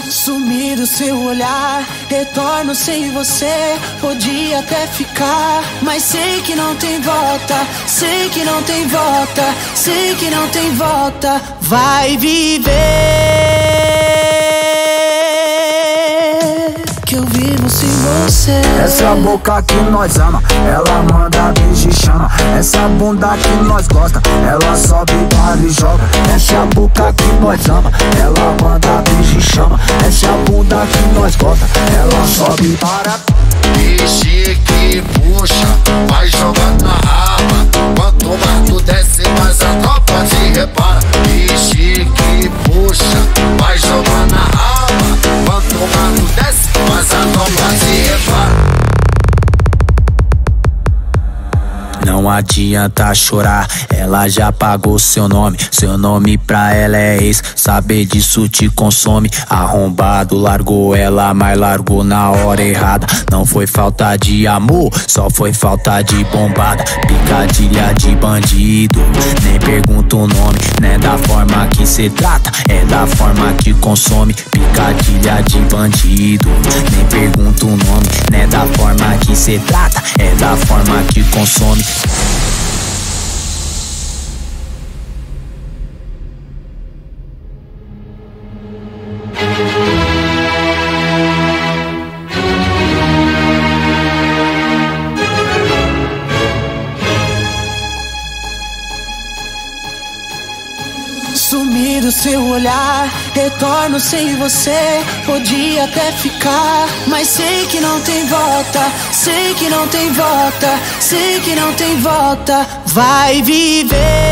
Sumi do seu olhar, retorno sem você. Podia até ficar, mas sei que não tem volta. Sei que não tem volta, sei que não tem volta. Vai viver, que eu vivo sem você. Essa boca que nós ama, ela manda beijo e chama. Essa bunda que nós gosta, ela sobe, para e joga. Essa boca que nós ama, ela manda beijo e chama. Essa bunda que nós gosta, ela sobe, para. Vixe que puxa, vai jogando na raba. Quanto mais tu desce, mais a tropa te repara. Vixe que puxa, vai jogando na raba. Quanto mais tu desce, mais a tropa te repara. Não adianta chorar, ela já pagou seu nome. Seu nome pra ela é ex, saber disso te consome. Arrombado, largou ela, mas largou na hora errada. Não foi falta de amor, só foi falta de bombada. Picadilha de bandido, nem pergunta o nome. Não é da forma que cê trata, é da forma que consome. Picadilha de bandido, nem pergunta o nome. Não é da forma que cê trata, é da forma que consome. Sumi do seu olhar, retorno sem você. Podia até ficar, mas sei que não tem volta. Sei que não tem volta, sei que não tem volta. Vai viver,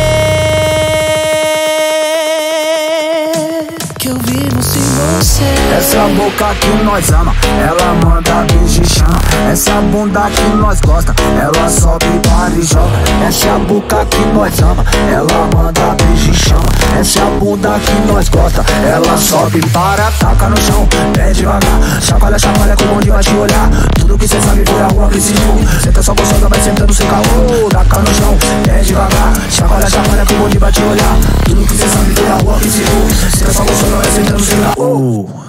que eu vivo sem você. Essa boca que nós ama, ela manda beijo e chama. Essa bunda que nós gosta, ela sobe, para e joga. Essa boca que nós ama, ela manda beijo e chama. Essa bunda que nós gosta, ela sobe, para, taca no chão, pé devagar. Chacoalha, chacoalha, que o bonde vai te olhar. Tudo que cê sabe vira rua que ensinou. Cê tá só gostosa, vai sentando sem caô. Taca no chão, pé devagar. Chacoalha, chacoalha, que o bonde vai te olhar. Tudo que cê sabe vira rua que ensinou. Cê tá só gostosa, vai sentando sem caô.